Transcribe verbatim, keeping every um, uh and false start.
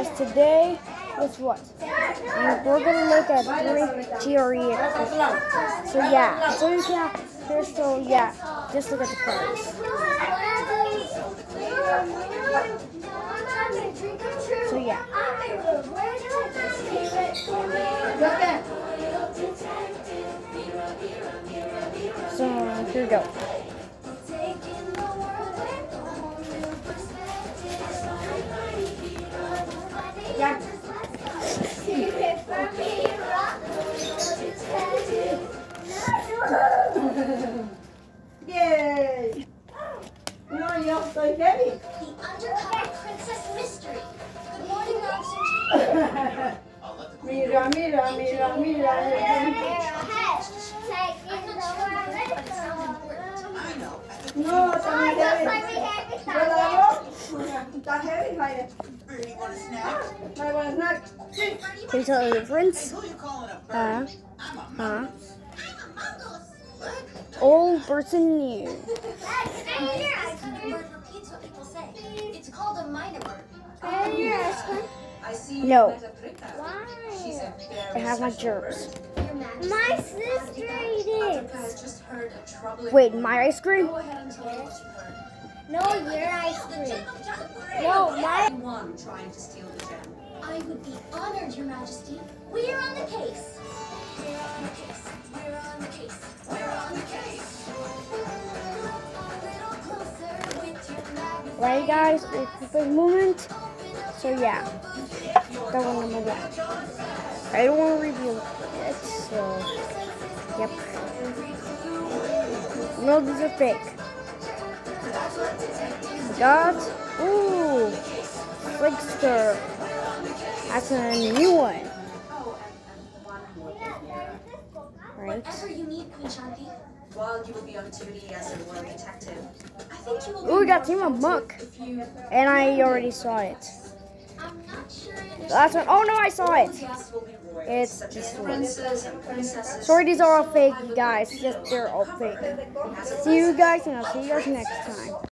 guys, today, guess what? Um, we're gonna look at three G R E. So yeah, so you can, first, so yeah, just look at the cards. So yeah. So here we go. Yeah. Yay! No, you're so heavy. The Undercover Princess Mystery. Good morning, Robson. Mira, mira, mira, mira. No, está muy heavy. Está heavy, Heidi. You want a snack? I want a snack. Can you tell the difference? Who you calling a bird? Huh? I'm a Huh? mongoose. I'm a mongoose. What? Old person new. Bird repeats what people say. It's called a minor bird. I see you No. met a Britta. She's a I very have my special germs. bird. Your Majesty. My sister ate it. Africa has just heard a troubling Wait, my ice cream? Go ahead and tell me what you heard. No, your ice cream. No, my. Anyone trying to steal the gem. I would be honored, Your Majesty. We're on the case. We're on the case. We're on the case. We're on the case. A little closer with your Majesty. Right, guys, a quick moment. So yeah, that one number one. I don't want to reveal it, so yep. No, these are fake. Got ooh, Flickster. That's a new one. Oh, and, and one more. Right. Whatever you need, Queen Shanti. While you will be on duty as a royal detective, I think you will Ooh, we be got more Team of Muck, effective if you... and I already saw it. I'm not sure I understand. That's one. Oh no, I saw All it. guests will be royal, It's such this as one. princes and princesses. Sorry, these are all fake, guys. Just they're all fake. See you guys, and I'll see you guys next time.